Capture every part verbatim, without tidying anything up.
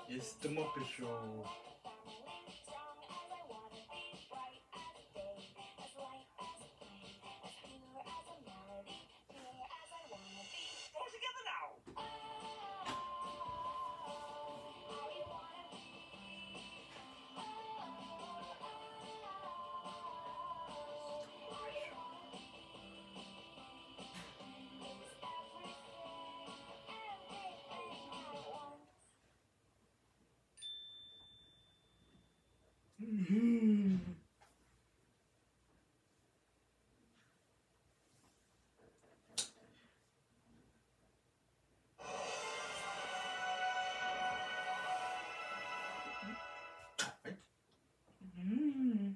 It's the Muppet Show. Mhm. Mhm.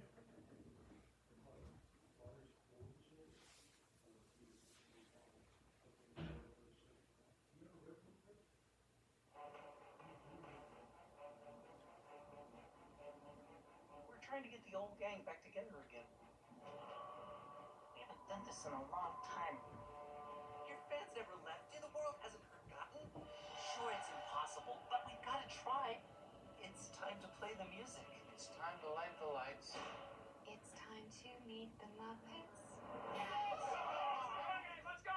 We're trying to get the old gang back together again. We haven't done this in a long time. Your fans never left you. The world hasn't forgotten. Sure, it's impossible, but we've got to try. It's time to play the music. It's time to light the lights. It's time to meet the Muppets. Okay, let's go!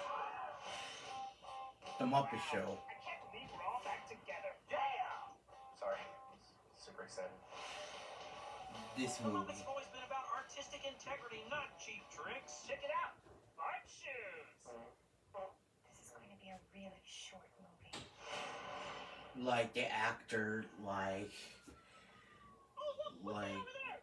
The Muppet Show. I can't believe we're all back together. Yeah! Sorry, super excited. This The movie. Muppets have always been about artistic integrity, not cheap tricks. Check it out. Art shoes. This is going to be a really short movie. Like the actor, like, like.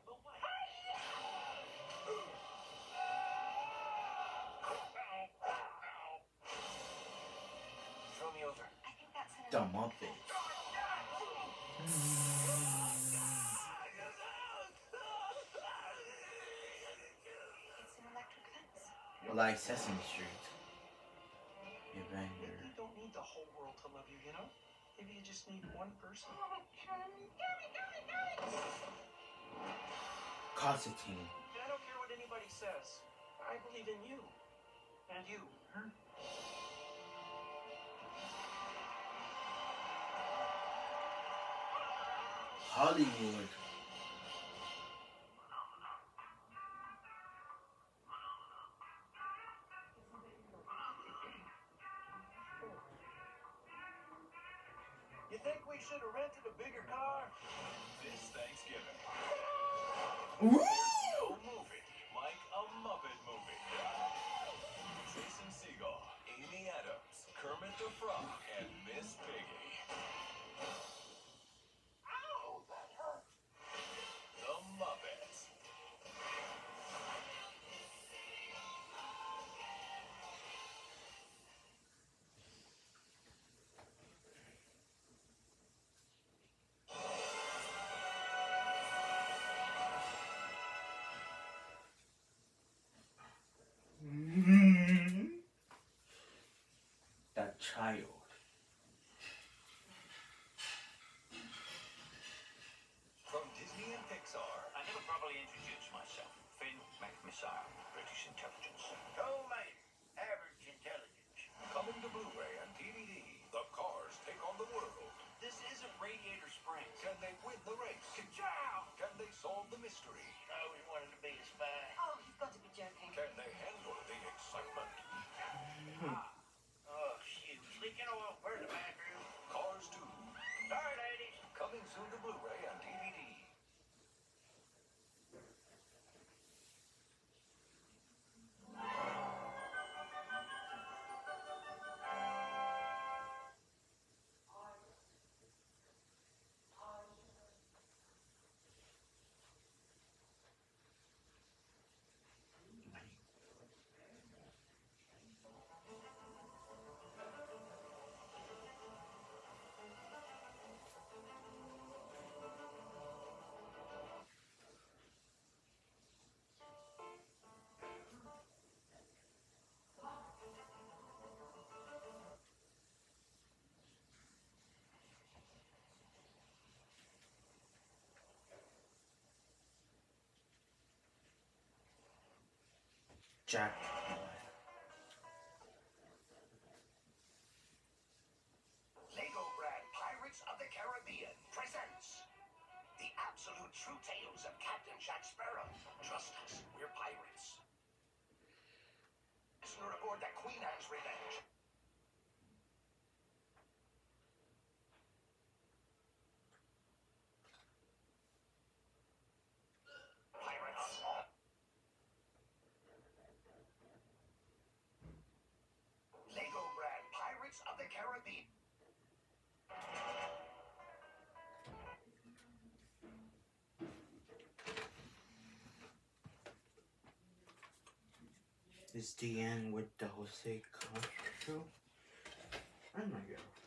Throw me over. I think that's an The electric Muppets. It's an electric fence. Like Sesame Street. Maybe Avenger. you don't need the whole world to love you, you know? Maybe you just need one person. Constantine. And I don't care what anybody says. I believe in you. And you. Huh? Hollywood. You think we should have rented a bigger car? This Thanksgiving. Ooh! No movie like a Muppet movie. Jason Segel, Amy Adams, Kermit the Frog, and Miss Piggy. Ow, that hurt. The Muppets. Mhm. That child. From Disney and Pixar. I never properly introduced myself. Finn McMissile, British intelligence. Oh, mate. Average intelligence. Coming to Blu-ray and D V D. The cars take on the world. This isn't Radiator Springs. Can they win the race? Ka-chow! Can they solve the mystery? I always wanted to be a spy. Oh, you've got to be joking. Can they handle the excitement? Ah. Oh, shoot. Leaking oil. Where's the bathroom? Cars two. Sorry, ladies. Coming soon to Blu-ray and D V D. Jack. Lego brand Pirates of the Caribbean. true tales of Captain Jack Sparrow. Trust us, we're pirates. Prisoner aboard the Queen Anne's Revenge. Pirates. Lego brand Pirates of the Caribbean. Is Deanne with the Jose Castro? Oh my god.